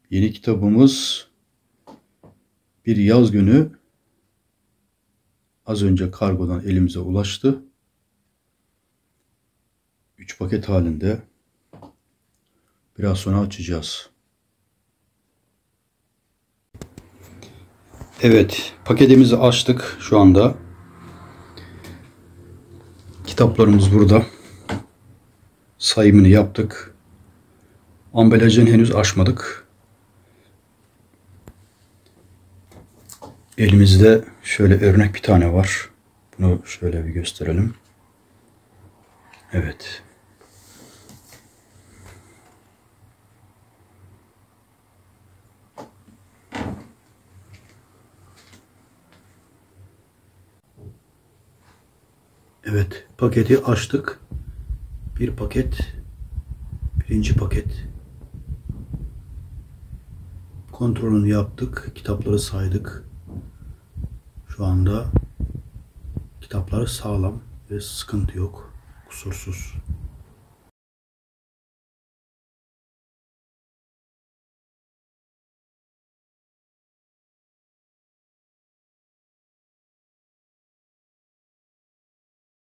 Yeni kitabımız Bir Yaz Günü az önce kargodan elimize ulaştı. 3 paket halinde. Biraz sonra açacağız. Evet, paketimizi açtık şu anda. Kitaplarımız burada. Sayımını yaptık. Ambalajını henüz açmadık. Elimizde şöyle örnek bir tane var. Bunu şöyle bir gösterelim. Evet. Evet, paketi açtık. Bir paket, birinci paket. Kontrolünü yaptık, kitapları saydık. Şu anda kitapları sağlam ve sıkıntı yok, kusursuz.